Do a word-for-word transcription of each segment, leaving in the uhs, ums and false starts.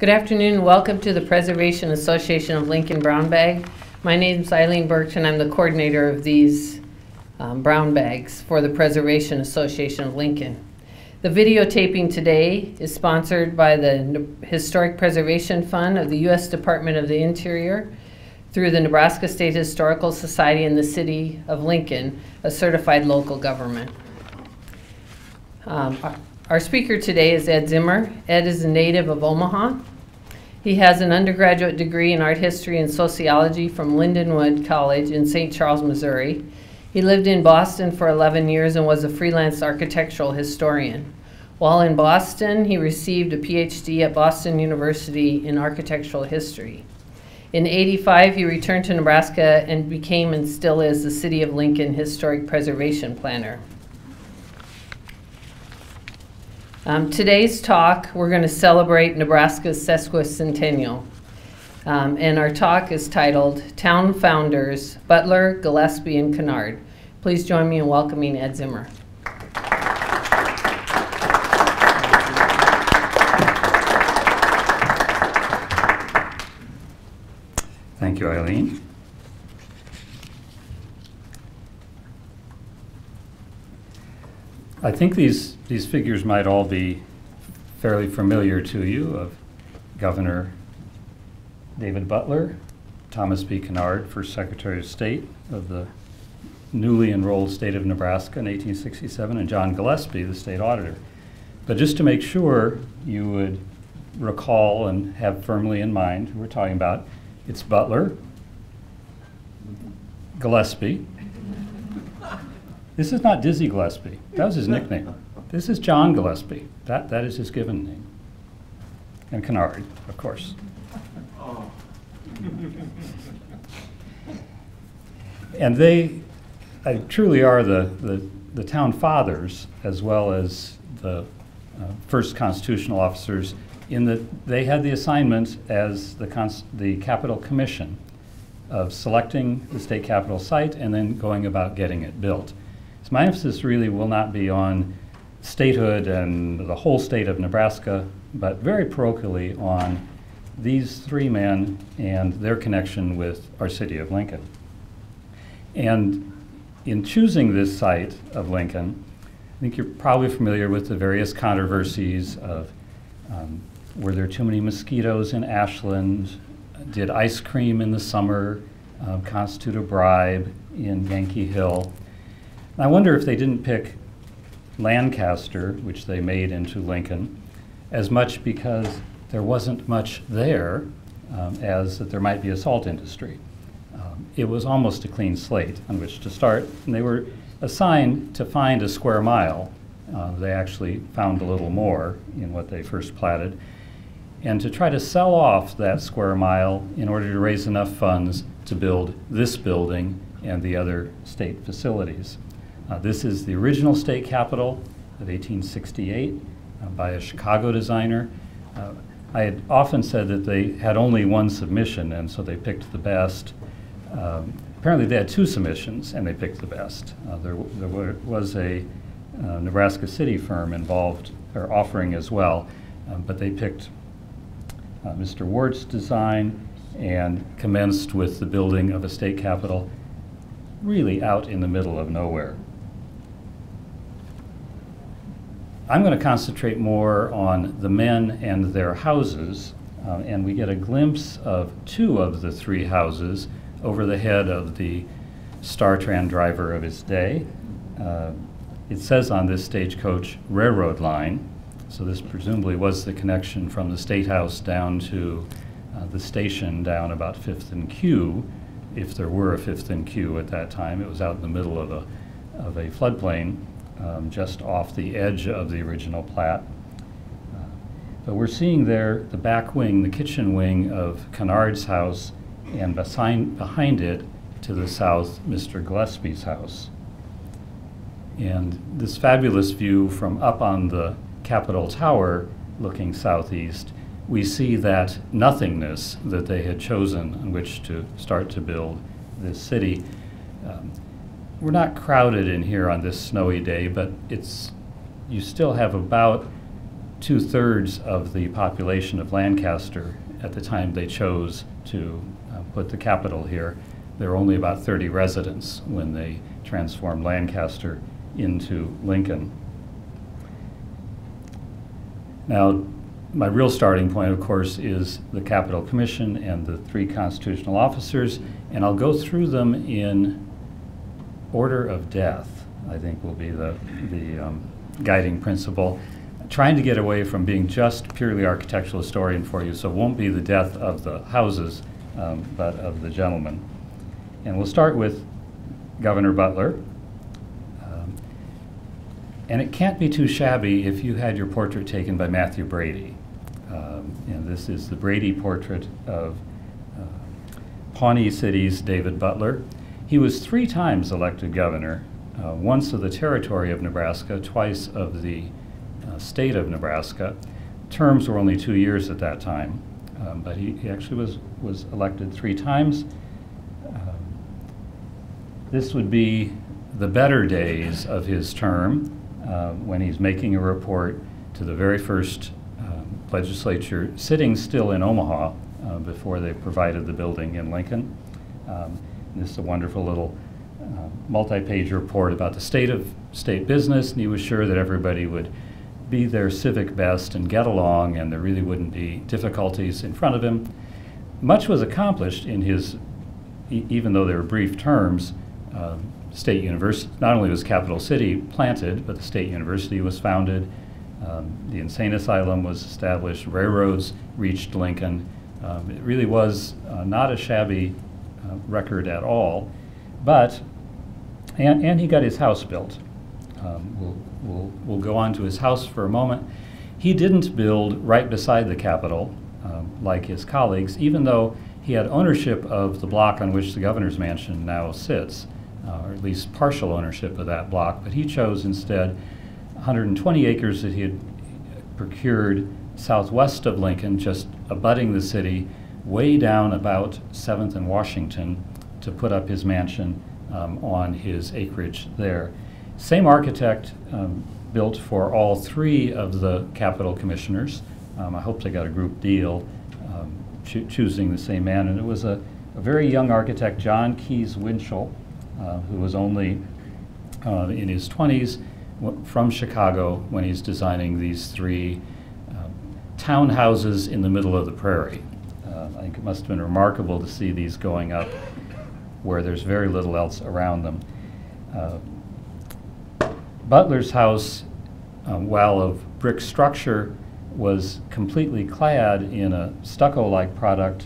Good afternoon and welcome to the Preservation Association of Lincoln Brown Bag. My name is Eileen Birch and I'm the coordinator of these um, brown bags for the Preservation Association of Lincoln. The videotaping today is sponsored by the Historic Preservation Fund of the U S Department of the Interior through the Nebraska State Historical Society and the City of Lincoln, a certified local government. Um, our, our speaker today is Ed Zimmer. Ed is a native of Omaha. He has an undergraduate degree in art history and sociology from Lindenwood College in Saint Charles, Missouri. He lived in Boston for eleven years and was a freelance architectural historian. While in Boston, he received a P H D at Boston University in architectural history. In eighty-five, he returned to Nebraska and became and still is the City of Lincoln Historic Preservation Planner. Um, today's talk, we're going to celebrate Nebraska's sesquicentennial. Um, and our talk is titled Town Founders, Butler, Gillespie, and Kennard. Please join me in welcoming Ed Zimmer. Thank you, Eileen. I think these, these figures might all be fairly familiar to you, of Governor David Butler, Thomas B. Kennard, first Secretary of State of the newly enrolled state of Nebraska in eighteen sixty-seven, and John Gillespie, the state auditor. But just to make sure you would recall and have firmly in mind who we're talking about, it's Butler, Gillespie. This is not Dizzy Gillespie. That was his nickname. This is John Gillespie. That, that is his given name. And Kennard, of course. Oh. And they uh, truly are the, the, the town fathers, as well as the uh, first constitutional officers, in that they had the assignment as the, cons the Capitol Commission of selecting the state capitol site and then going about getting it built. So my emphasis really will not be on statehood and the whole state of Nebraska, but very parochially on these three men and their connection with our city of Lincoln. And in choosing this site of Lincoln, I think you're probably familiar with the various controversies of um, were there too many mosquitoes in Ashland? Did ice cream in the summer uh, constitute a bribe in Yankee Hill? I wonder if they didn't pick Lancaster, which they made into Lincoln, as much because there wasn't much there um, as that there might be a salt industry. Um, it was almost a clean slate on which to start, and they were assigned to find a square mile. Uh, they actually found a little more in what they first platted, and to try to sell off that square mile in order to raise enough funds to build this building and the other state facilities. Uh, this is the original state capitol of eighteen sixty-eight uh, by a Chicago designer. Uh, I had often said that they had only one submission, and so they picked the best. Um, apparently they had two submissions, and they picked the best. Uh, there there were, was a uh, Nebraska City firm involved, or offering as well, uh, but they picked uh, Mister Wart's design and commenced with the building of a state capitol really out in the middle of nowhere. I'm going to concentrate more on the men and their houses, uh, and we get a glimpse of two of the three houses over the head of the Star-Tran driver of his day. Uh, it says on this stagecoach railroad line, so this presumably was the connection from the State House down to uh, the station down about Fifth and Q, if there were a Fifth and Q at that time. It was out in the middle of a, of a floodplain. Um, just off the edge of the original plat. Uh, but we're seeing there the back wing, the kitchen wing of Kennard's house, and behind, behind it to the south, Mister Gillespie's house. And this fabulous view from up on the Capitol Tower looking southeast, we see that nothingness that they had chosen on which to start to build this city. Um, We're not crowded in here on this snowy day, but it's, you still have about two-thirds of the population of Lancaster at the time they chose to uh, put the capital here. There were only about thirty residents when they transformed Lancaster into Lincoln. Now, my real starting point, of course, is the Capitol Commission and the three constitutional officers, and I'll go through them in order of death, I think will be the, the um, guiding principle. Trying to get away from being just purely architectural historian for you, so it won't be the death of the houses, um, but of the gentlemen. And we'll start with Governor Butler. Um, and it can't be too shabby if you had your portrait taken by Matthew Brady. Um, and this is the Brady portrait of uh, Pawnee City's David Butler. He was three times elected governor, uh, once of the territory of Nebraska, twice of the uh, state of Nebraska. Terms were only two years at that time, um, but he, he actually was, was elected three times. Um, this would be the better days of his term, uh, when he's making a report to the very first um, legislature, sitting still in Omaha uh, before they provided the building in Lincoln. Um, This is a wonderful little uh, multi-page report about the state of state business, and he was sure that everybody would be their civic best and get along, and there really wouldn't be difficulties in front of him. Much was accomplished in his, e even though they were brief terms. uh, State University, not only was Capital City planted, but the State University was founded, um, the insane asylum was established, railroads reached Lincoln. Um, it really was uh, not a shabby Uh, record at all, but and and he got his house built. Um, we'll we'll we'll go on to his house for a moment. He didn't build right beside the Capitol um, like his colleagues, even though he had ownership of the block on which the governor's mansion now sits, uh, or at least partial ownership of that block. But he chose instead one hundred twenty acres that he had procured southwest of Lincoln, just abutting the city, way down about seventh and Washington, to put up his mansion um, on his acreage there. Same architect um, built for all three of the Capitol commissioners. Um, I hope they got a group deal um, cho choosing the same man. And it was a, a very young architect, John Keyes Winchell, uh, who was only uh, in his twenties, from Chicago, when he's designing these three uh, townhouses in the middle of the prairie. I think it must have been remarkable to see these going up where there's very little else around them. Uh, Butler's house, um, while of brick structure, was completely clad in a stucco-like product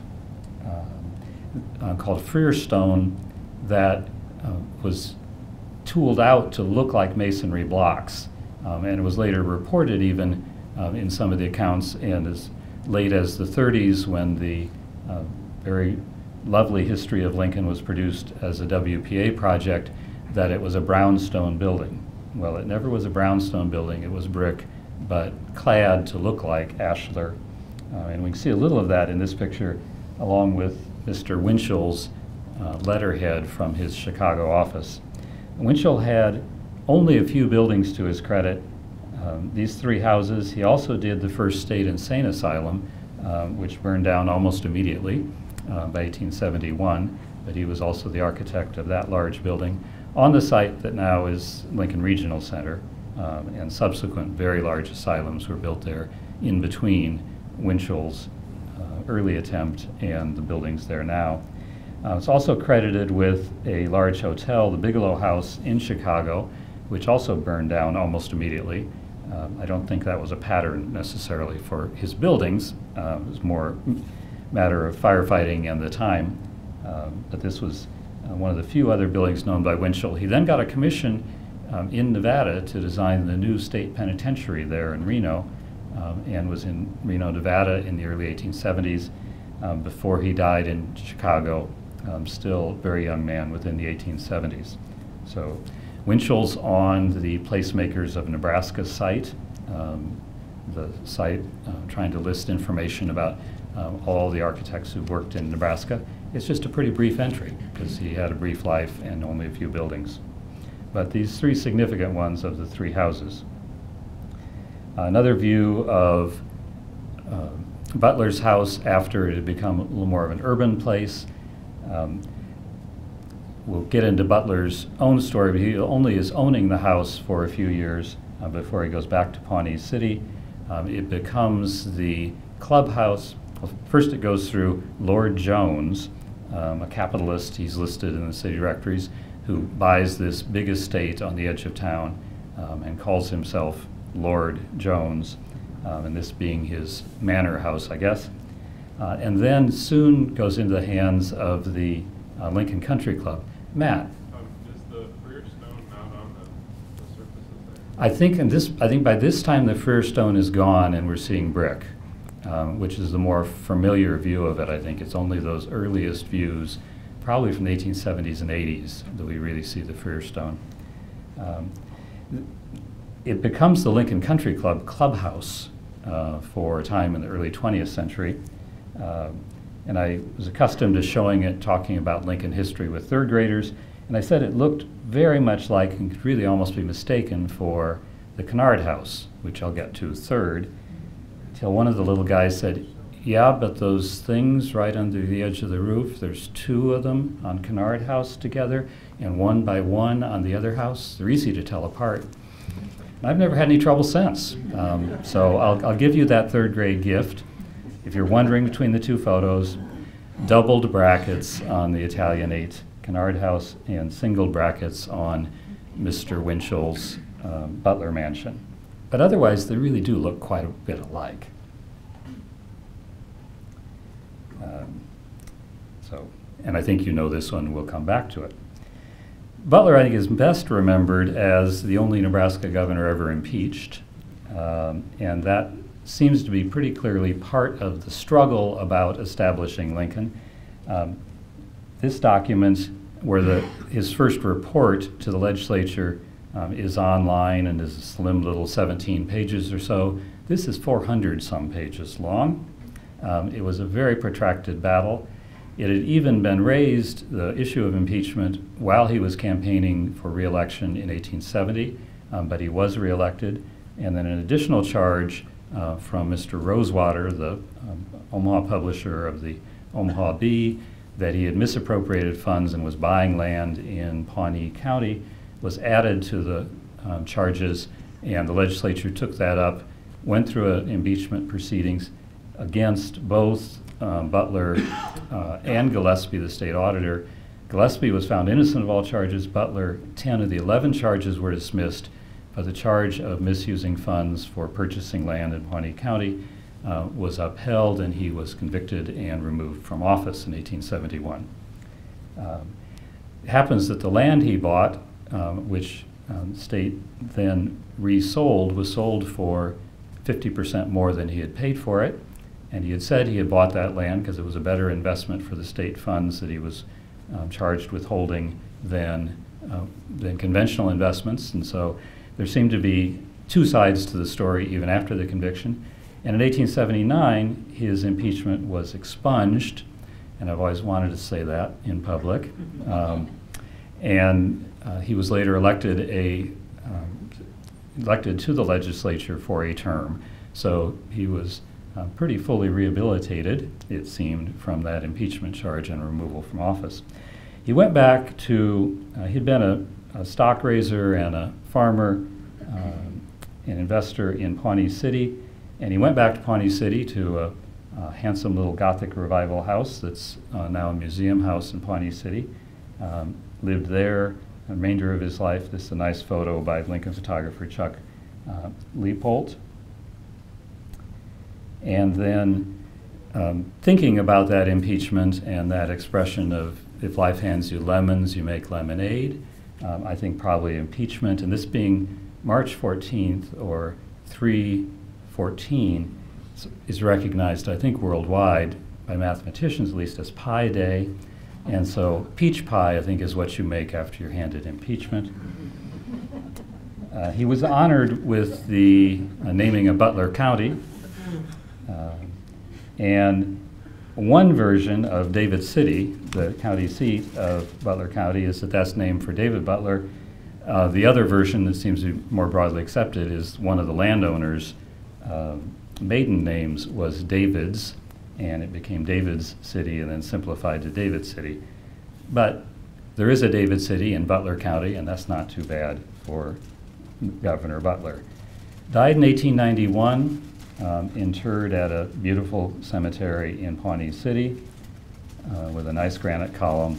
uh, uh, called freestone that uh, was tooled out to look like masonry blocks. Um, and it was later reported even um, in some of the accounts, and as late as the thirties, when the uh, very lovely history of Lincoln was produced as a W P A project, that it was a brownstone building. Well, it never was a brownstone building, it was brick, but clad to look like ashlar. Uh, and we can see a little of that in this picture, along with Mister Winchell's uh, letterhead from his Chicago office. Winchell had only a few buildings to his credit. Um, these three houses. He also did the first state insane asylum, um, which burned down almost immediately uh, by eighteen seventy-one, but he was also the architect of that large building on the site that now is Lincoln Regional Center, um, and subsequent very large asylums were built there in between Winchell's uh, early attempt and the buildings there now. Uh, it's also credited with a large hotel, the Bigelow House in Chicago, which also burned down almost immediately. Uh, I don't think that was a pattern necessarily for his buildings. Uh, it was more a matter of firefighting and the time. Uh, but this was uh, one of the few other buildings known by Winchell. He then got a commission um, in Nevada to design the new state penitentiary there in Reno, um, and was in Reno, Nevada in the early eighteen seventies um, before he died in Chicago, um, still a very young man within the eighteen seventies. So Winchell's on the Placemakers of Nebraska site, um, the site uh, trying to list information about um, all the architects who worked in Nebraska. It's just a pretty brief entry, because he had a brief life and only a few buildings. But these three significant ones of the three houses. Another view of uh, Butler's house after it had become a little more of an urban place. Um, we'll get into Butler's own story, but he only is owning the house for a few years uh, before he goes back to Pawnee City. Um, it becomes the clubhouse. Well, first it goes through Lord Jones, um, a capitalist, he's listed in the city directories, who buys this big estate on the edge of town um, and calls himself Lord Jones, um, and this being his manor house, I guess. Uh, and then soon goes into the hands of the uh, Lincoln Country Club. Matt. Um, is the Freer stone not on the, the surfaces there? I think in this, I think by this time the Freer stone is gone and we're seeing brick, um, which is the more familiar view of it. I think it's only those earliest views, probably from the eighteen seventies and eighties, that we really see the Freer stone. Um, it becomes the Lincoln Country Club clubhouse uh, for a time in the early twentieth century. Uh, and I was accustomed to showing it, talking about Lincoln history with third graders, and I said it looked very much like, and could really almost be mistaken for, the Kennard house, which I'll get to third, till one of the little guys said, yeah, but those things right under the edge of the roof, there's two of them on Kennard house together, and one by one on the other house. They're easy to tell apart. And I've never had any trouble since. Um, so I'll, I'll give you that third grade gift. If you're wondering between the two photos, doubled brackets on the Italianate Kennard house and single brackets on Mister Winchell's um, Butler mansion. But otherwise, they really do look quite a bit alike. Um, so, and I think you know this one, we'll come back to it. Butler, I think, is best remembered as the only Nebraska governor ever impeached, um, and that seems to be pretty clearly part of the struggle about establishing Lincoln. Um, this document, where the, his first report to the legislature um, is online and is a slim little seventeen pages or so, this is four hundred some pages long. Um, it was a very protracted battle. It had even been raised, the issue of impeachment, while he was campaigning for re-election in eighteen seventy, um, but he was re-elected. And then an additional charge uh, from Mister Rosewater, the um, Omaha publisher of the Omaha Bee, that he had misappropriated funds and was buying land in Pawnee County, was added to the um, charges, and the legislature took that up, went through an impeachment proceedings against both um, Butler uh, and Gillespie, the state auditor. Gillespie was found innocent of all charges. Butler, ten of the eleven charges were dismissed, but the charge of misusing funds for purchasing land in Pawnee County uh, was upheld, and he was convicted and removed from office in eighteen seventy-one. Um, it happens that the land he bought, um, which um, the state then resold, was sold for fifty percent more than he had paid for it. And he had said he had bought that land because it was a better investment for the state funds that he was um, charged with holding than, uh, than conventional investments. And so there seemed to be two sides to the story even after the conviction. And in eighteen seventy-nine, his impeachment was expunged, and I've always wanted to say that in public. Um, and uh, he was later elected a um, elected to the legislature for a term. So he was uh, pretty fully rehabilitated, it seemed, from that impeachment charge and removal from office. He went back to, uh, he'd been a, a stock raiser and a farmer, um, an investor in Pawnee City, and he went back to Pawnee City to a, a handsome little Gothic revival house that's uh, now a museum house in Pawnee City. Um, lived there the remainder of his life. This is a nice photo by Lincoln photographer Chuck uh, Leopold. And then um, thinking about that impeachment and that expression of, if life hands you lemons, you make lemonade, um, I think probably impeachment, and this being March fourteenth or three fourteen is recognized, I think, worldwide by mathematicians at least as Pi Day. And so peach pie, I think, is what you make after you're handed impeachment. Uh, he was honored with the uh, naming of Butler County. Uh, and one version of David City, the county seat of Butler County, is that that's named for David Butler. Uh, the other version that seems to be more broadly accepted is one of the landowners um, maiden names was David's, and it became David's City and then simplified to David City. But there is a David City in Butler County, and that's not too bad for Governor Butler. Died in eighteen ninety-one, um, interred at a beautiful cemetery in Pawnee City uh, with a nice granite column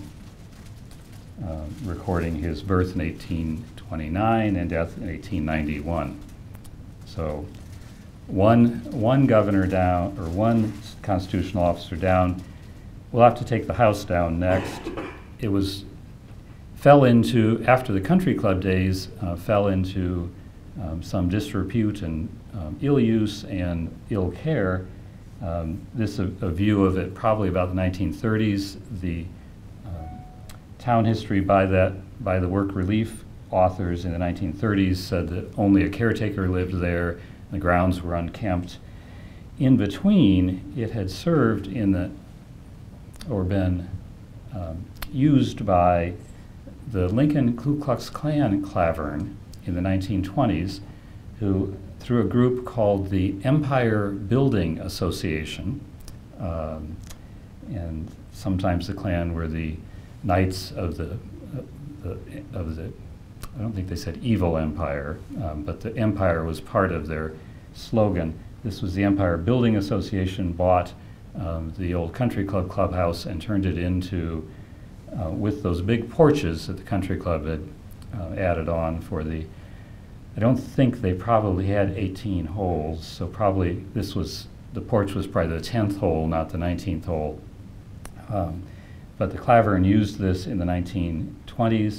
uh, recording his birth in eighteen twenty-nine and death in eighteen ninety-one. So one, one governor down, or one constitutional officer down. We'll have to take the House down next. It was, fell into, after the country club days, uh, fell into um, some disrepute and um, ill use and ill care. Um, this is a, a view of it probably about the nineteen thirties. The um, town history by that, by the work relief authors in the nineteen thirties said that only a caretaker lived there. The grounds were unkempt. In between, it had served in the, or been um, used by the Lincoln Ku Klux Klan clavern in the nineteen twenties, who, through a group called the Empire Building Association, um, and sometimes the Klan were the knights of the, uh, the of the, I don't think they said evil empire, um, but the empire was part of their slogan. This was the Empire Building Association, bought um, the old country club clubhouse and turned it into, uh, with those big porches that the country club had uh, added on for the, I don't think they probably had eighteen holes, so probably this was, the porch was probably the tenth hole, not the nineteenth hole. Um, but the clavern used this in the nineteen twenties.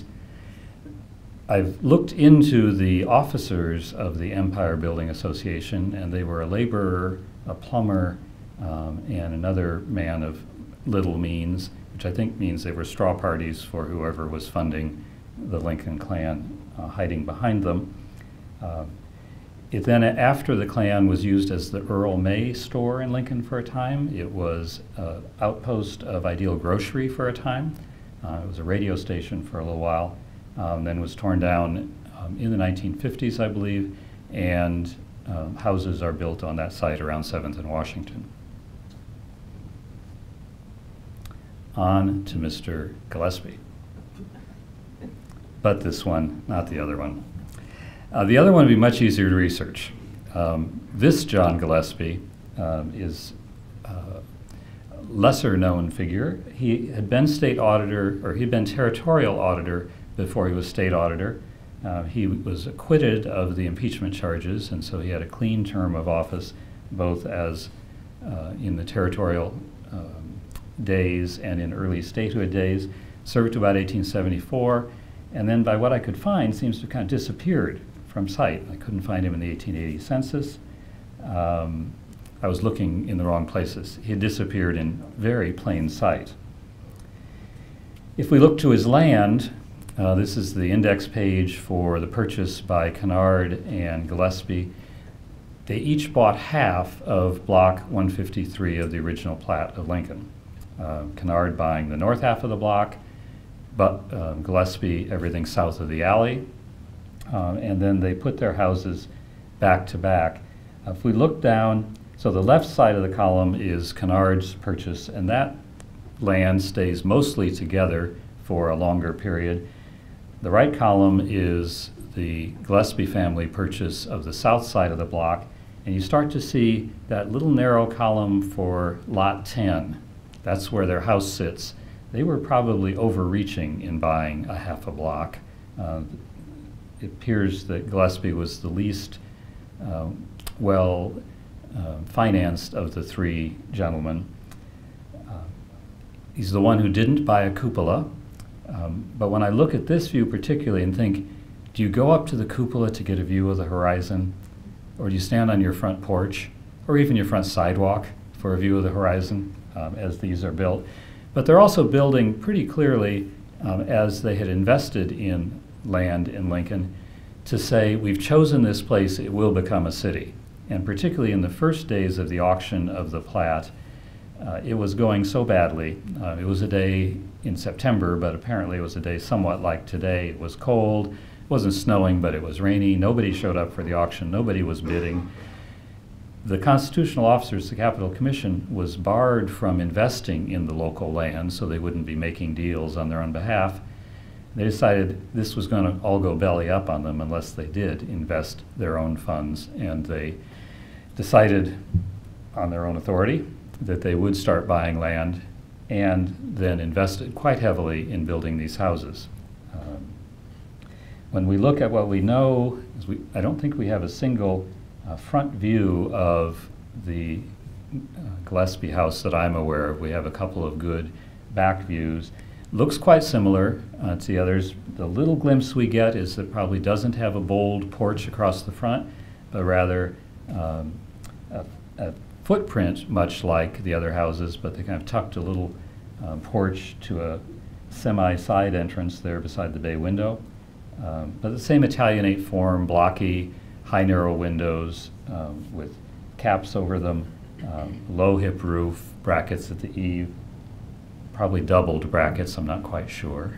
I've looked into the officers of the Empire Building Association, and they were a laborer, a plumber, um, and another man of little means, which I think means they were straw parties for whoever was funding the Lincoln Klan, uh, hiding behind them. Uh, it then, after the Klan was used as the Earl May store in Lincoln for a time, it was an outpost of Ideal Grocery for a time. Uh, it was a radio station for a little while. Um, then was torn down um, in the nineteen fifties, I believe, and um, houses are built on that site around seventh and Washington. On to Mister Gillespie. But this one, not the other one. Uh, the other one would be much easier to research. Um, this John Gillespie um, is a lesser known figure. He had been state auditor, or he'd been territorial auditor before he was state auditor. Uh, he was acquitted of the impeachment charges, and so he had a clean term of office, both as uh, in the territorial um, days and in early statehood days. Served to about eighteen seventy-four, and then by what I could find, seems to have kind of disappeared from sight. I couldn't find him in the eighteen eighty census. Um, I was looking in the wrong places. He had disappeared in very plain sight. If we look to his land, Uh, this is the index page for the purchase by Kennard and Gillespie. They each bought half of block one fifty-three of the original plat of Lincoln. Uh, Kennard buying the north half of the block, but uh, Gillespie everything south of the alley. Uh, and then they put their houses back to back. Uh, if we look down, so the left side of the column is Kennard's purchase, and that land stays mostly together for a longer period. The right column is the Gillespie family purchase of the south side of the block, and you start to see that little narrow column for lot ten. That's where their house sits. They were probably overreaching in buying a half a block. Uh, it appears that Gillespie was the least uh, well uh, financed of the three gentlemen. Uh, he's the one who didn't buy a cupola. Um, but when I look at this view particularly and think, do you go up to the cupola to get a view of the horizon? Or do you stand on your front porch, or even your front sidewalk for a view of the horizon um, as these are built? But they're also building pretty clearly, um, as they had invested in land in Lincoln, to say, we've chosen this place, it will become a city. And particularly in the first days of the auction of the plat, Uh, it was going so badly. Uh, it was a day in September, but apparently it was a day somewhat like today. It was cold, it wasn't snowing, but it was rainy. Nobody showed up for the auction, nobody was bidding. the constitutional officers, the Capital Commission, was barred from investing in the local land, so they wouldn't be making deals on their own behalf. They decided this was going to all go belly up on them unless they did invest their own funds, and they decided on their own authority that they would start buying land and then invested quite heavily in building these houses. Um, when we look at what we know, is we, I don't think we have a single uh, front view of the uh, Gillespie house that I'm aware of. We have a couple of good back views. Looks quite similar uh, to the others. The little glimpse we get is that it probably doesn't have a bold porch across the front, but rather um, a, a footprint much like the other houses, but they kind of tucked a little um, porch to a semi-side entrance there beside the bay window. Um, but the same Italianate form, blocky, high narrow windows um, with caps over them, um, low hip roof, brackets at the eave, probably doubled brackets, I'm not quite sure.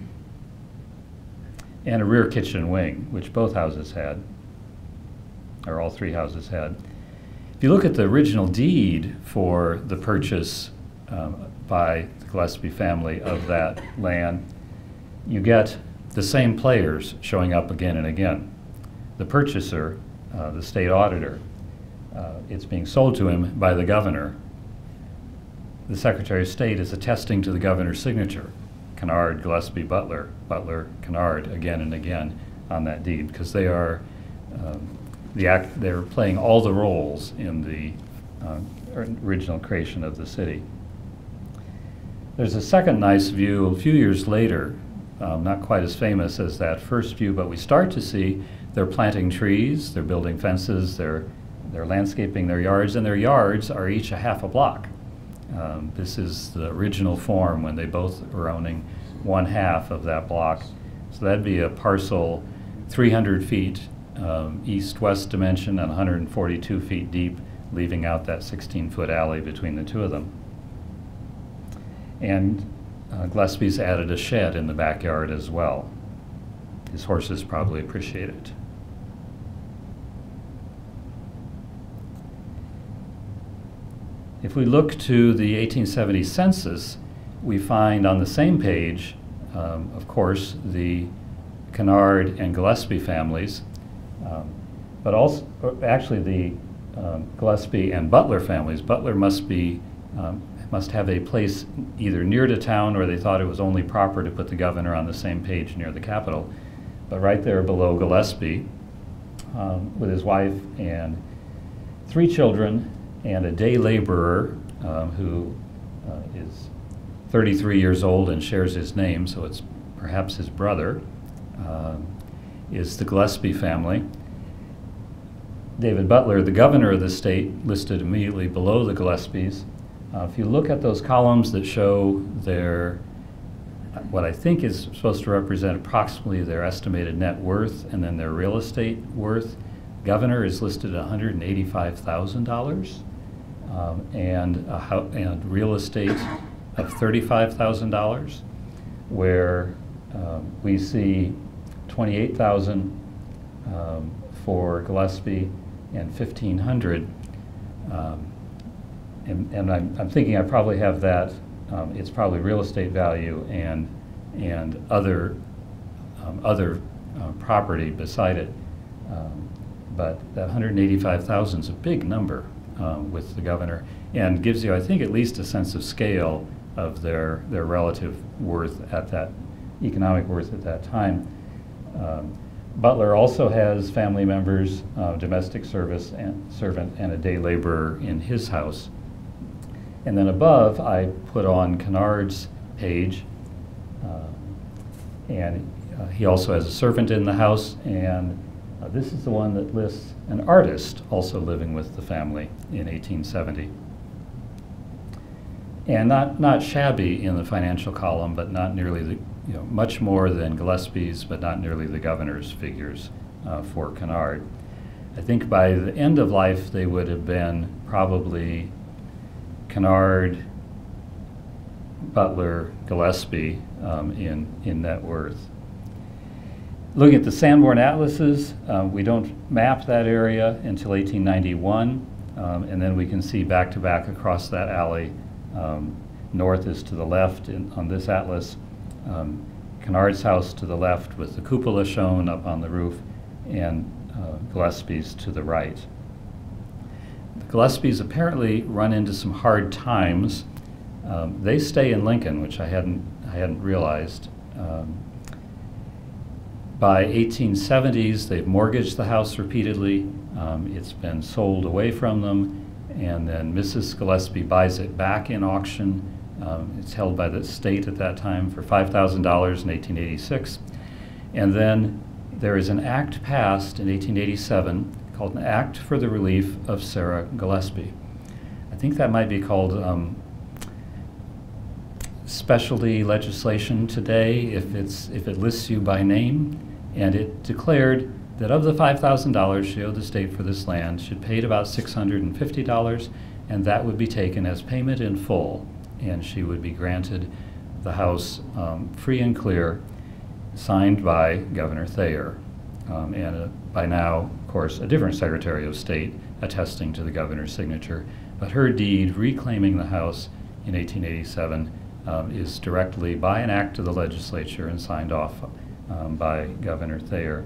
And a rear kitchen wing, which both houses had, or all three houses had. If you look at the original deed for the purchase um, by the Gillespie family of that land, you get the same players showing up again and again. The purchaser, uh, the state auditor, uh, it's being sold to him by the governor. The Secretary of State is attesting to the governor's signature, Kennard, Gillespie, Butler, Butler, Kennard, again and again on that deed, because they are um, the act, they're playing all the roles in the uh, original creation of the city. There's a second nice view a few years later, um, not quite as famous as that first view, but we start to see they're planting trees, they're building fences, they're, they're landscaping their yards, and their yards are each a half a block. Um, this is the original form when they both were owning one half of that block. So that'd be a parcel three hundred feet um, east-west dimension and one hundred forty-two feet deep, leaving out that sixteen foot alley between the two of them. And uh, Gillespie's added a shed in the backyard as well. His horses probably appreciate it. If we look to the eighteen seventy census, we find on the same page, um, of course, the Kennard and Gillespie families, um, but also actually the um, Gillespie and Butler families. Butler must be um, must have a place either near to town, or they thought it was only proper to put the governor on the same page near the Capitol. But right there below Gillespie, um, with his wife and three children, and a day laborer um, who uh, is thirty-three years old and shares his name, so it's perhaps his brother, um, is the Gillespie family. David Butler, the governor of the state, listed immediately below the Gillespies. Uh, if you look at those columns that show their, what I think is supposed to represent approximately their estimated net worth and then their real estate worth, governor is listed at one hundred eighty-five thousand dollars. Um, and, a and real estate of thirty-five thousand dollars, where um, we see twenty-eight thousand dollars um, for Gillespie and fifteen hundred dollars. Um, and and I'm, I'm thinking I probably have that, um, it's probably real estate value and, and other, um, other uh, property beside it. Um, but that one hundred eighty-five thousand dollars is a big number. Um, with the governor, and gives you, I think, at least a sense of scale of their their relative worth at that economic worth at that time. Um, Butler also has family members, uh, domestic service and servant, and a day laborer in his house. And then above, I put on Kennard's page, uh, and uh, he also has a servant in the house, and Uh, this is the one that lists an artist also living with the family in eighteen seventy. And not, not shabby in the financial column, but not nearly the, you know, much more than Gillespie's, but not nearly the governor's figures uh, for Kennard. I think by the end of life, they would have been probably Kennard, Butler, Gillespie um, in, in net worth. Looking at the Sanborn atlases, uh, we don't map that area until eighteen ninety-one. Um, and then we can see back to back across that alley. Um, north is to the left in, on this atlas. Um, Kennard's house to the left with the cupola shown up on the roof, and uh, Gillespie's to the right. The Gillespies apparently run into some hard times. Um, they stay in Lincoln, which I hadn't, I hadn't realized. Um, by eighteen seventies, they've mortgaged the house repeatedly. Um, it's been sold away from them, and then Missus Gillespie buys it back in auction. Um, it's held by the state at that time for five thousand dollars in eighteen eighty-six. And then there is an act passed in eighteen eighty-seven called an Act for the Relief of Sarah Gillespie. I think that might be called um, specialty legislation today if, it's, if it lists you by name. And it declared that of the five thousand dollars she owed the state for this land, she'd paid about six hundred fifty dollars, and that would be taken as payment in full, and she would be granted the house um, free and clear, signed by Governor Thayer, um, and uh, by now, of course, a different Secretary of State attesting to the governor's signature. But her deed reclaiming the house in eighteen eighty-seven um, is directly by an act of the legislature and signed off um, by Governor Thayer.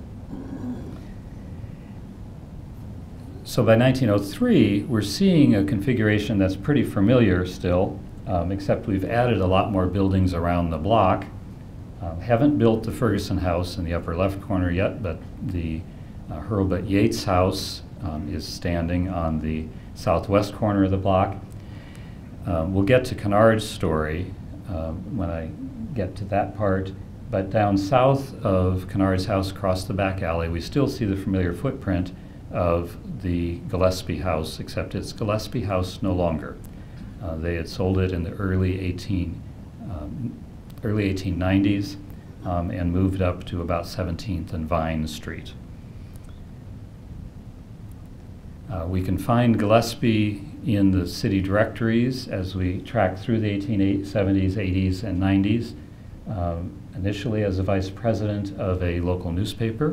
So by nineteen oh three, we're seeing a configuration that's pretty familiar still, um, except we've added a lot more buildings around the block. Um, haven't built the Ferguson house in the upper left corner yet, but the uh, Hurlbut Yates house um, is standing on the southwest corner of the block. Um, we'll get to Kennard's story um, when I get to that part, but down south of Kennard's house across the back alley, we still see the familiar footprint of the Gillespie house, except it's Gillespie house no longer. Uh, they had sold it in the early eighteen, um, early eighteen nineties um, and moved up to about seventeenth and Vine Street. Uh, we can find Gillespie in the city directories as we track through the eighteen seventies, eighties, and nineties, um, initially as a vice president of a local newspaper.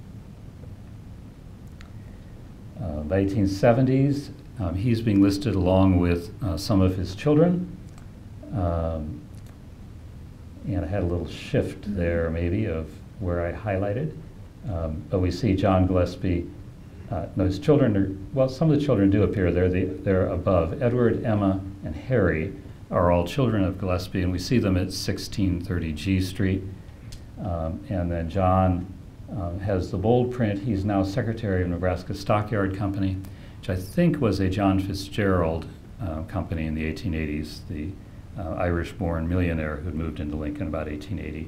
Uh, by eighteen seventies, um, he's being listed along with uh, some of his children. Um, and I had a little shift there maybe of where I highlighted. Um, but we see John Gillespie. Uh, no, his children are, well, some of the children do appear there. They, they're above. Edward, Emma, and Harry are all children of Gillespie, and we see them at sixteen thirty G Street. Um, and then John um, has the bold print. He's now Secretary of Nebraska Stockyard Company, which I think was a John Fitzgerald uh, company in the eighteen eighties, the uh, Irish-born millionaire who moved into Lincoln about eighteen eighty.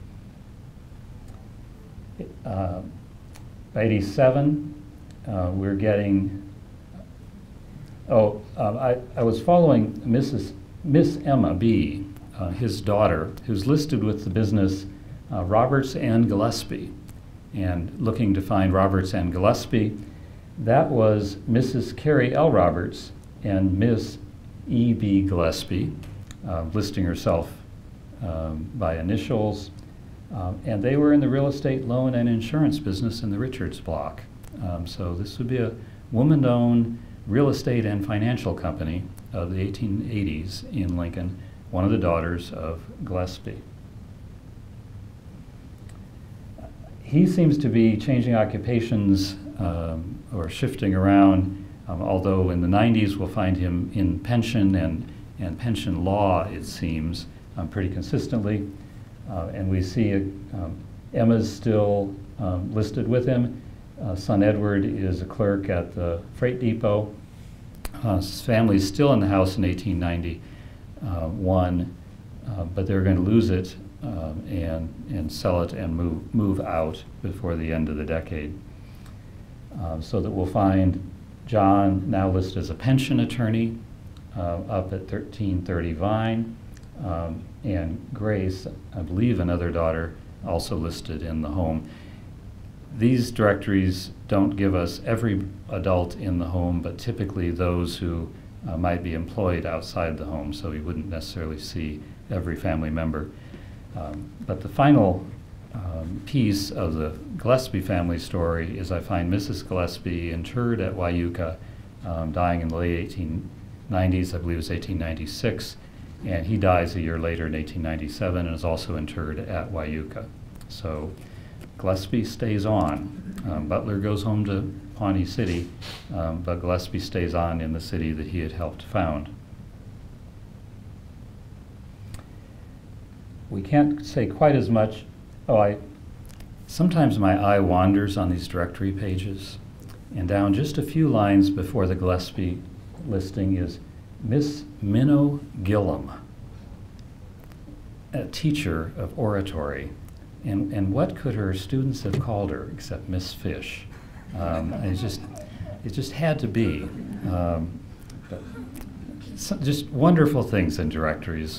Uh, by eighty-seven, Uh, we're getting, oh, um, I, I was following Missus Miss Emma B., uh, his daughter, who's listed with the business uh, Roberts and Gillespie, and looking to find Roberts and Gillespie. That was Missus Carrie L. Roberts and Miss E B. Gillespie, uh, listing herself um, by initials, uh, and they were in the real estate loan and insurance business in the Richards block. Um, so this would be a woman-owned real estate and financial company of the eighteen eighties in Lincoln, one of the daughters of Gillespie. He seems to be changing occupations um, or shifting around, um, although in the nineties we'll find him in pension and, and pension law, it seems, um, pretty consistently. Uh, and we see uh, um, Emma's still um, listed with him. Uh, son Edward is a clerk at the freight depot. Uh, his family's still in the house in eighteen ninety-one, uh, but they're going to lose it um, and, and sell it and move, move out before the end of the decade. Um, so that we'll find John now listed as a pension attorney uh, up at thirteen thirty Vine, um, and Grace, I believe another daughter, also listed in the home. These directories don't give us every adult in the home, but typically those who uh, might be employed outside the home, so we wouldn't necessarily see every family member. Um, but the final um, piece of the Gillespie family story is I find Missus Gillespie interred at Wyuka um, dying in the late eighteen nineties, I believe it was eighteen ninety-six, and he dies a year later in eighteen ninety-seven and is also interred at Wyuka. So Gillespie stays on. Um, Butler goes home to Pawnee City, um, but Gillespie stays on in the city that he had helped found. We can't say quite as much. Oh, I sometimes my eye wanders on these directory pages, and down just a few lines before the Gillespie listing is Miss Minnow Gillum, a teacher of oratory. And, and what could her students have called her except Miss Fish? Um, it just it just had to be. Um, but so, just wonderful things in directories.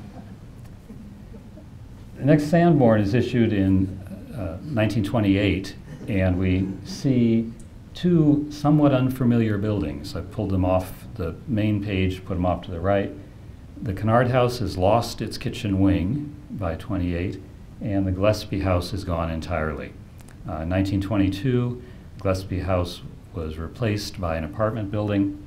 The next Sanborn is issued in uh, nineteen twenty-eight, and we see two somewhat unfamiliar buildings. I pulled them off the main page, put them off to the right. The Kennard house has lost its kitchen wing by twenty-eight, and the Gillespie house is gone entirely. Uh, in nineteen twenty-two, Gillespie house was replaced by an apartment building.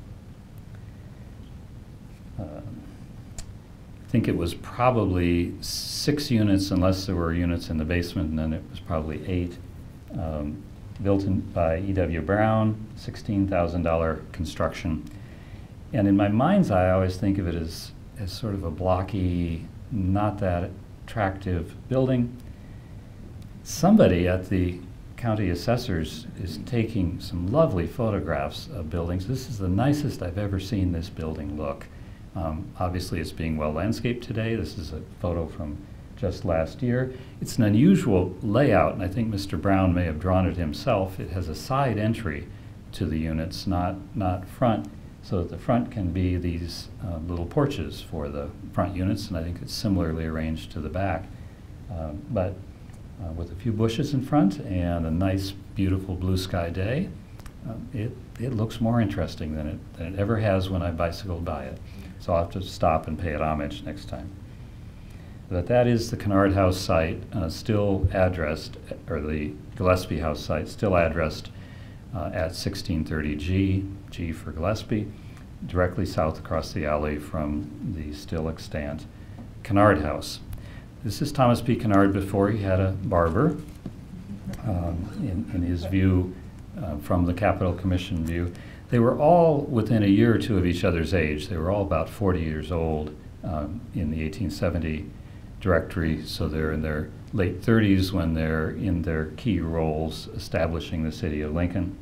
Uh, I think it was probably six units, unless there were units in the basement, and then it was probably eight. Um, built in by E W Brown, sixteen thousand dollar construction. And in my mind's eye, I always think of it as, as sort of a blocky, not that attractive building. Somebody at the county assessors is taking some lovely photographs of buildings. This is the nicest I've ever seen this building look. Um, obviously, it's being well landscaped today. This is a photo from just last year. It's an unusual layout, and I think Mister Brown may have drawn it himself. It has a side entry to the units, not, not front, so that the front can be these uh, little porches for the front units, and I think it's similarly arranged to the back. Uh, but uh, with a few bushes in front and a nice, beautiful blue sky day, um, it, it looks more interesting than it, than it ever has when I bicycled by it. So I'll have to stop and pay it homage next time. But that is the Kennard House site, uh, still addressed, or the Gillespie House site, still addressed uh, at sixteen thirty G, G for Gillespie, directly south across the alley from the still extant Kennard House. This is Thomas P. Kennard before he had a barber. Um, in, in his view, uh, from the Capitol Commission view, they were all within a year or two of each other's age. They were all about forty years old um, in the eighteen seventy directory, so they're in their late thirties when they're in their key roles establishing the city of Lincoln.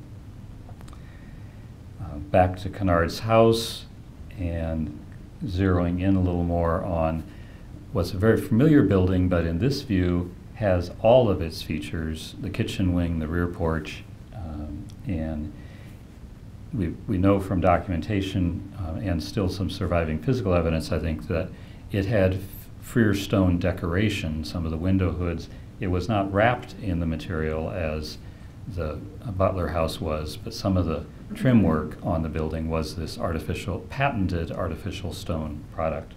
Uh, back to Kennard's house and zeroing in a little more on what's a very familiar building, but in this view has all of its features, the kitchen wing, the rear porch, um, and we, we know from documentation uh, and still some surviving physical evidence, I think, that it had freer stone decoration, some of the window hoods. It was not wrapped in the material as the Butler house was, but some of the trim work on the building was this artificial, patented artificial stone product.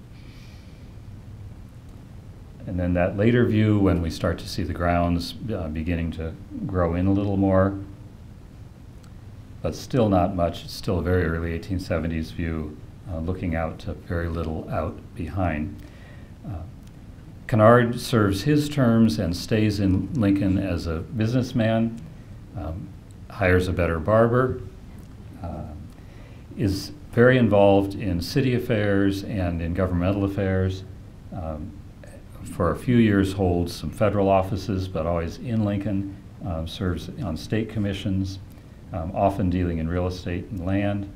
And then that later view, when we start to see the grounds uh, beginning to grow in a little more, but still not much. It's still a very early eighteen seventies view, uh, looking out to very little out behind. Uh, Kennard serves his terms and stays in Lincoln as a businessman, um, hires a better barber, uh, is very involved in city affairs and in governmental affairs. Um, for a few years holds some federal offices, but always in Lincoln, uh, serves on state commissions, um, often dealing in real estate and land.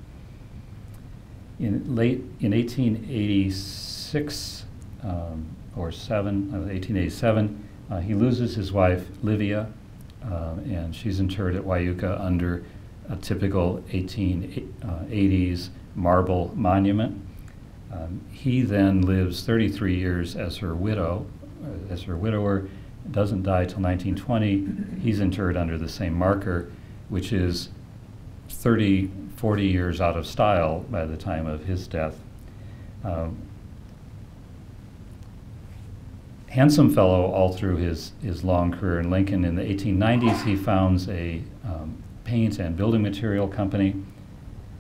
In late, in eighteen eighty-six, um, or seven, uh, eighteen eighty-seven, uh, he loses his wife, Livia, uh, and she's interred at Wyuka under a typical eighteen eighties marble monument. Um, he then lives thirty-three years as her widow, uh, as her widower, doesn't die till nineteen twenty. He's interred under the same marker, which is thirty, forty years out of style by the time of his death. Um, handsome fellow all through his, his long career in Lincoln. In the eighteen nineties, he founds a um, paint and building material company.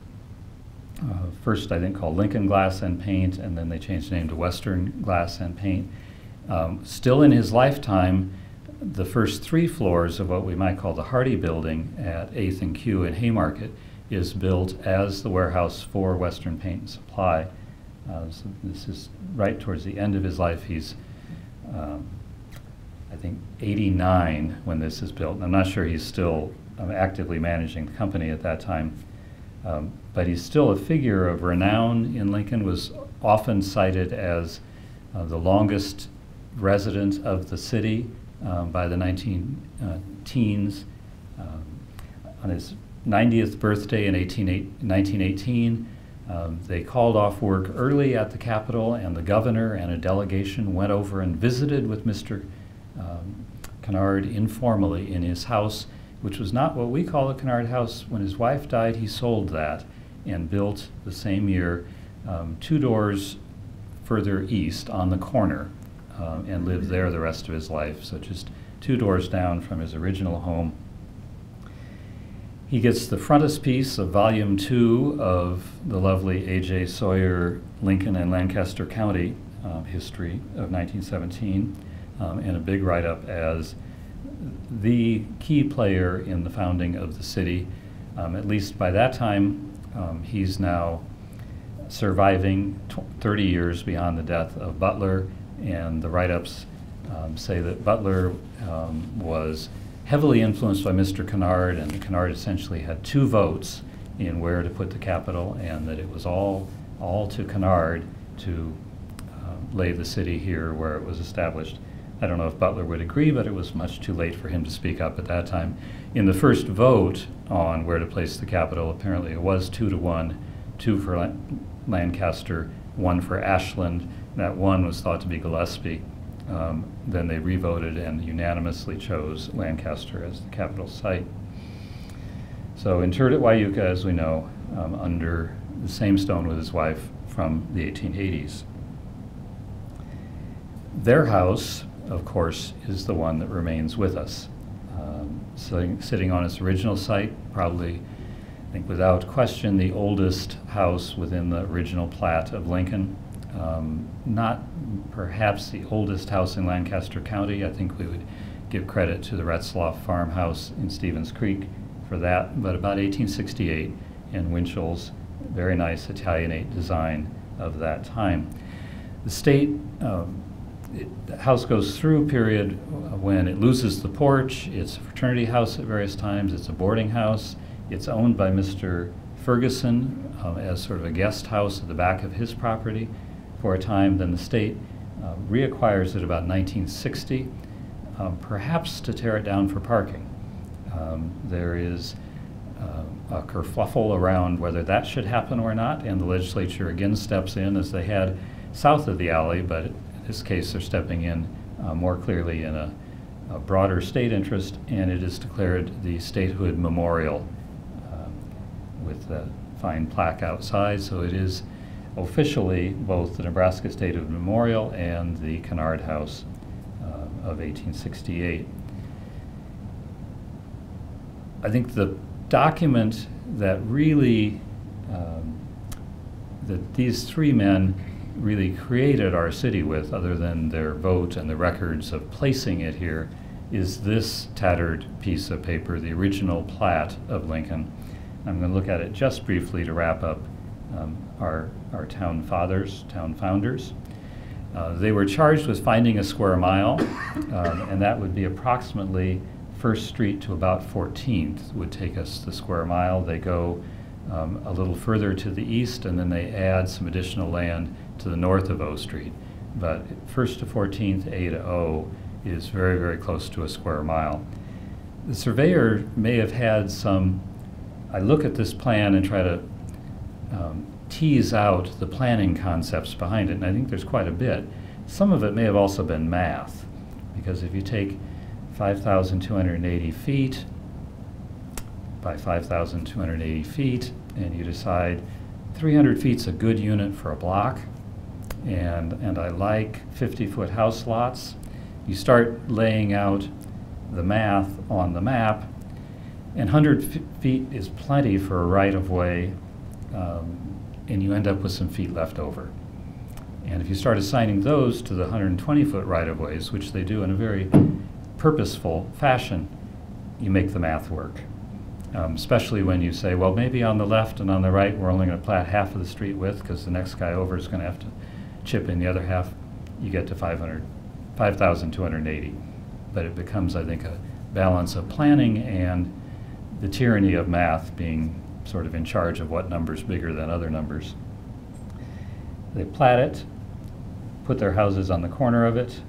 uh, first I think called Lincoln Glass and Paint, and then they changed the name to Western Glass and Paint. Um, still in his lifetime, the first three floors of what we might call the Hardy Building at eighth and Q in Haymarket is built as the warehouse for Western Paint and Supply. Uh, so this is right towards the end of his life. He's, um, I think, eighty-nine when this is built. And I'm not sure he's still um, actively managing the company at that time. Um, but he's still a figure of renown in Lincoln, was often cited as uh, the longest resident of the city um, by the nineteen teens. Um, on his ninetieth birthday in nineteen eighteen, um, they called off work early at the Capitol, and the governor and a delegation went over and visited with Mister Um, Kennard informally in his house, which was not what we call a Kennard house. When his wife died, he sold that and built the same year um, two doors further east on the corner um, and lived there the rest of his life. So just two doors down from his original home. He gets the frontispiece of volume two of the lovely A J Sawyer Lincoln and Lancaster County um, history of nineteen seventeen, um, and a big write-up as the key player in the founding of the city. Um, at least by that time, um, he's now surviving thirty years beyond the death of Butler, and the write-ups um, say that Butler um, was heavily influenced by Mister Kennard, and Kennard essentially had two votes in where to put the Capitol, and that it was all, all to Kennard to uh, lay the city here where it was established. I don't know if Butler would agree, but it was much too late for him to speak up at that time. In the first vote on where to place the Capitol, apparently it was two to one, two for Lan Lancaster, one for Ashland. That one was thought to be Gillespie. Um, then they revoted and unanimously chose Lancaster as the capital site. So interred at Wyuka, as we know, um, under the same stone with his wife from the eighteen eighties. Their house, of course, is the one that remains with us. Um, sitting, sitting on its original site, probably, I think without question, the oldest house within the original plat of Lincoln. Um, not perhaps the oldest house in Lancaster County. I think we would give credit to the Retzloff farmhouse in Stevens Creek for that, but about eighteen sixty-eight, and Winchell's very nice Italianate design of that time. The state, um, it, the house goes through a period when it loses the porch. It's a fraternity house at various times. It's a boarding house. It's owned by Mister Ferguson um, as sort of a guest house at the back of his property for a time. Then the state uh, reacquires it about nineteen sixty, um, perhaps to tear it down for parking. Um, there is uh, a kerfluffle around whether that should happen or not, and the legislature again steps in, as they had south of the alley, but in this case they're stepping in uh, more clearly in a, a broader state interest, and it is declared the statehood memorial uh, with the fine plaque outside. So it is officially both the Nebraska Statehood Memorial and the Kennard House uh, of eighteen sixty-eight. I think the document that really, um, that these three men really created our city with, other than their vote and the records of placing it here, is this tattered piece of paper, the original plat of Lincoln. I'm going to look at it just briefly to wrap up um, our, our town fathers, town founders. Uh, they were charged with finding a square mile, um, and that would be approximately First Street to about fourteenth would take us the square mile. They go um, a little further to the east, and then they add some additional land to the north of O Street. But First to fourteenth, A to O, is very, very close to a square mile. The surveyor may have had some, I look at this plan and try to um, tease out the planning concepts behind it, and I think there's quite a bit. Some of it may have also been math, because if you take five thousand two hundred eighty feet by five thousand two hundred eighty feet, and you decide three hundred feet's a good unit for a block, and, and I like fifty foot house lots, you start laying out the math on the map, and one hundred feet is plenty for a right-of-way um, and you end up with some feet left over. And if you start assigning those to the one hundred twenty foot right-of-ways, which they do in a very purposeful fashion, you make the math work. Um, especially when you say, well, maybe on the left and on the right, we're only going to plat half of the street width because the next guy over is going to have to chip in the other half. You get to five thousand two hundred eighty. But it becomes, I think, a balance of planning and the tyranny of math being sort of in charge of what number's bigger than other numbers. They plat it, put their houses on the corner of it.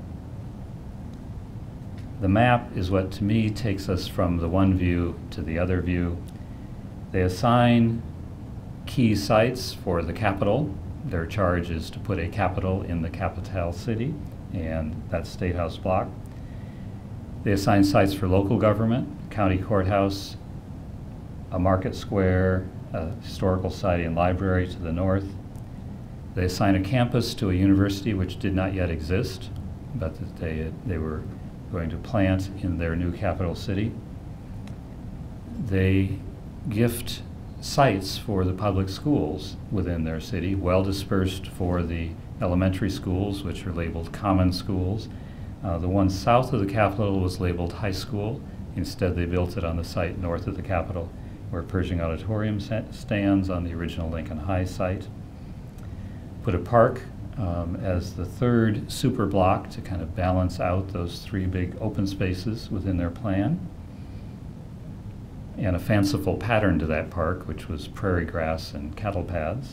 The map is what, to me, takes us from the one view to the other view. They assign key sites for the capital. Their charge is to put a capital in the capital city, and that's State House block. They assign sites for local government, county courthouse, a market square, a historical society and library to the north. They assign a campus to a university which did not yet exist, but that they, they were going to plant in their new capital city. They gift sites for the public schools within their city, well dispersed for the elementary schools, which are labeled common schools. Uh, the one south of the Capitol was labeled high school. Instead, they built it on the site north of the Capitol, where Pershing Auditorium stands on the original Lincoln High site. Put a park um, as the third super block to kind of balance out those three big open spaces within their plan. And a fanciful pattern to that park, which was prairie grass and cattle paths.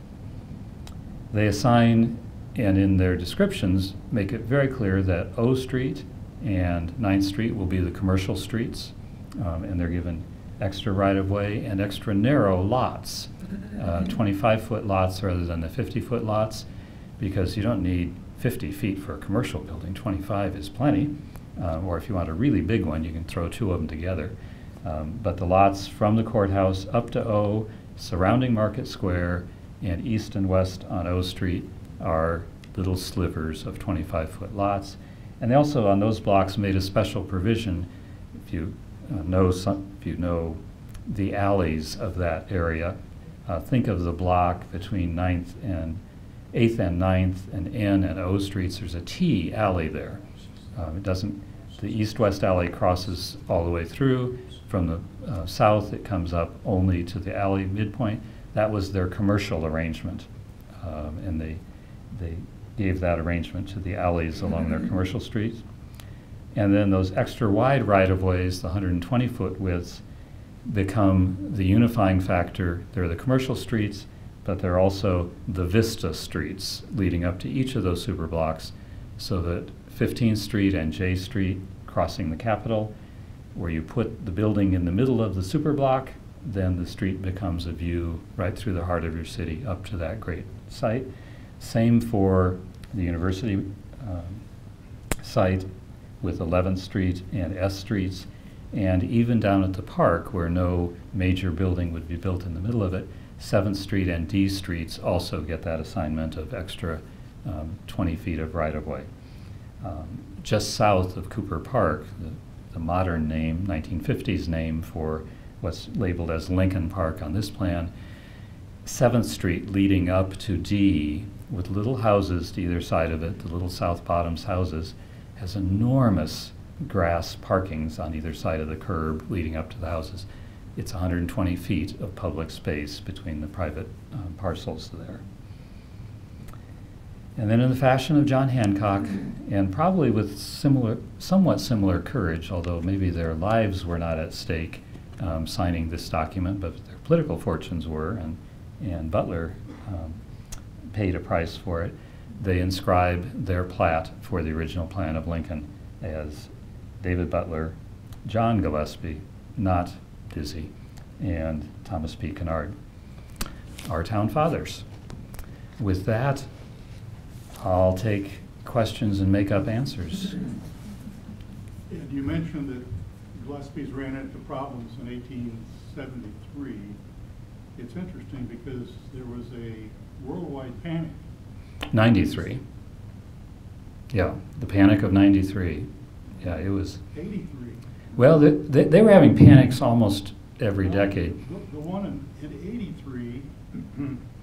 They assign, and in their descriptions, make it very clear that O Street and ninth Street will be the commercial streets, um, and they're given extra right-of-way and extra narrow lots, uh, twenty-five foot lots rather than the fifty foot lots, because you don't need fifty feet for a commercial building. twenty-five is plenty, uh, or if you want a really big one, you can throw two of them together. Um, but the lots from the courthouse up to O, surrounding Market Square, and east and west on O Street are little slivers of twenty-five foot lots. And they also, on those blocks, made a special provision. If you uh, know some, if you know the alleys of that area, uh, think of the block between ninth and eighth and ninth and N and O Streets. There's a T alley there. Um, it doesn't. The east-west alley crosses all the way through. From the uh, south, it comes up only to the alley midpoint. That was their commercial arrangement, um, and they they gave that arrangement to the alleys along their commercial streets. And then those extra wide right-of-ways, the one hundred twenty foot widths, become the unifying factor. They're the commercial streets, but they're also the vista streets leading up to each of those super blocks, so that fifteenth Street and J Street crossing the Capitol, where you put the building in the middle of the super block, then the street becomes a view right through the heart of your city up to that great site. Same for the university um, site with eleventh Street and S Streets, and even down at the park where no major building would be built in the middle of it, seventh Street and D Streets also get that assignment of extra um, twenty feet of right-of-way. Um, just south of Cooper Park, the, the modern name, nineteen fifties name for what's labeled as Lincoln Park on this plan, seventh Street leading up to D with little houses to either side of it, the little South Bottoms houses, has enormous grass parkings on either side of the curb leading up to the houses. It's one hundred twenty feet of public space between the private um, parcels there. And then in the fashion of John Hancock, and probably with similar, somewhat similar courage, although maybe their lives were not at stake um, signing this document, but their political fortunes were, and, and Butler um, paid a price for it, they inscribe their plat for the original plan of Lincoln as David Butler, John Gillespie, not Dizzy, and Thomas P. Kennard, our town fathers. With that, I'll take questions and make up answers. And you mentioned that Gillespie's ran into problems in eighteen seventy-three. It's interesting because there was a worldwide panic. ninety-three. Yeah, the panic of ninety-three. Yeah, it was. eighty-three. Well, they, they, they were having panics almost every Well, decade. The, the one in, in eighty-three,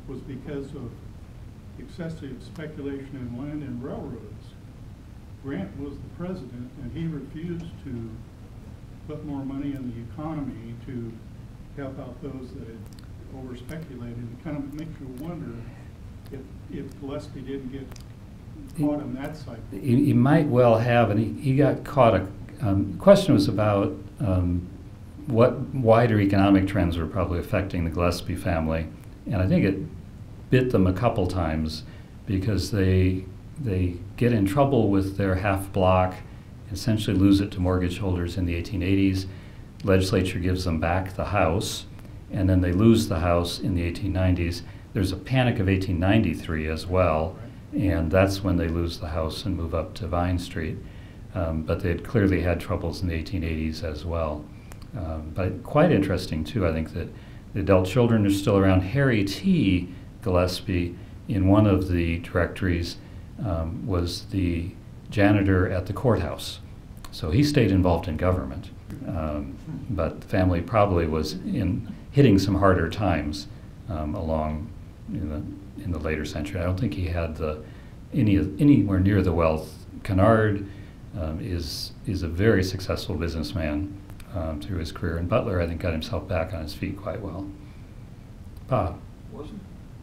was because of excessive speculation in land and railroads. Grant was the president, and he refused to put more money in the economy to help out those that had over-speculated. It kind of makes you wonder if, if Gillespie didn't get caught on that cycle. He, he might well have, and he, he got caught. A, um, the question was about um, what wider economic trends were probably affecting the Gillespie family, and I think it bit them a couple times because they they get in trouble with their half block, essentially lose it to mortgage holders in the eighteen eighties. Legislature gives them back the house, and then they lose the house in the eighteen nineties. There's a panic of eighteen ninety-three as well, and that's when they lose the house and move up to Vine Street. Um, but they had clearly had troubles in the eighteen eighties as well. Um, but quite interesting too, I think that the adult children are still around. Harry T. Gillespie, in one of the directories, um, was the janitor at the courthouse. So he stayed involved in government. Um, but the family probably was in hitting some harder times um, along in the, in the later century. I don't think he had the any anywhere near the wealth. Kennard um, is is a very successful businessman um, through his career, and Butler, I think, got himself back on his feet quite well. Bob. Wasn't,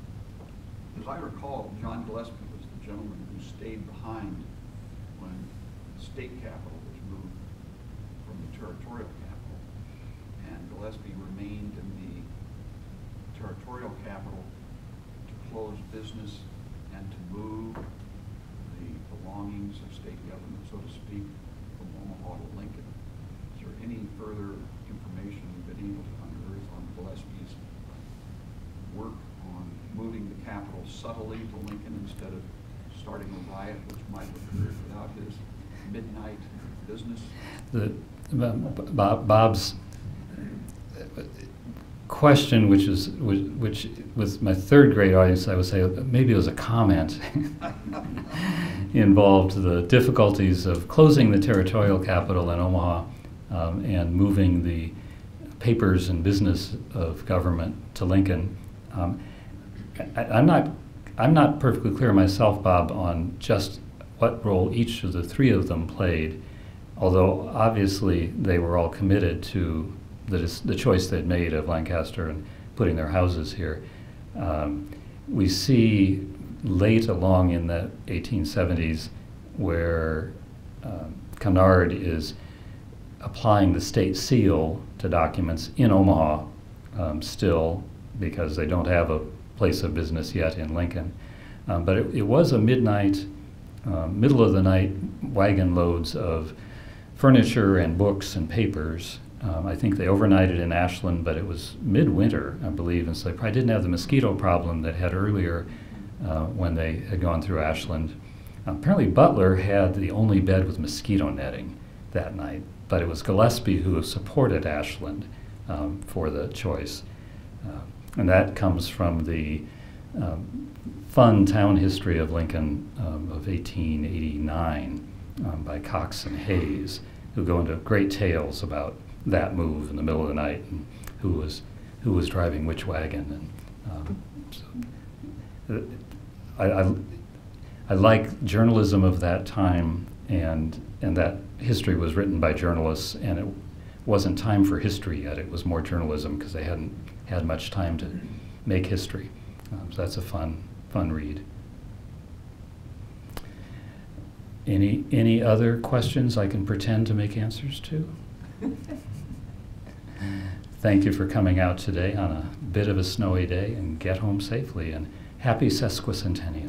as I recall, John Gillespie was the gentleman who stayed behind when the state capital was moved from the territorial capital, and Gillespie remained in the territorial capital to close business and to move the belongings of state government, so to speak, from Omaha to Lincoln. Is there any further information you've been able to unearth on Gillespie's work on moving the capital subtly to Lincoln instead of starting a riot, which might have occurred without his midnight business? The, Bob, Bob's question, which is which with my third grade audience, I would say maybe it was a comment, involved the difficulties of closing the territorial capital in Omaha um, and moving the papers and business of government to Lincoln. Um, I, I'm not I'm not perfectly clear myself, Bob, on just what role each of the three of them played, although obviously they were all committed to the, the choice they'd made of Lancaster and putting their houses here. Um, we see late along in the eighteen seventies where um, Kennard is applying the state seal to documents in Omaha um, still, because they don't have a place of business yet in Lincoln. Um, but it, it was a midnight, uh, middle of the night wagon loads of furniture and books and papers. Um, I think they overnighted in Ashland, but it was midwinter, I believe, and so they probably didn't have the mosquito problem that had earlier uh, when they had gone through Ashland. Um, apparently Butler had the only bed with mosquito netting that night, but it was Gillespie who supported Ashland um, for the choice. Uh, and that comes from the um, fun town history of Lincoln um, of eighteen eighty-nine um, by Cox and Hayes, who go into great tales about that move in the middle of the night and who was who was driving which wagon. And um, so, uh, I, I I like journalism of that time, and and that history was written by journalists, and it wasn't time for history yet. It was more journalism because they hadn't had much time to make history. Um, so that's a fun fun read. Any any other questions I can pretend to make answers to? Thank you for coming out today on a bit of a snowy day, and get home safely, and happy sesquicentennial.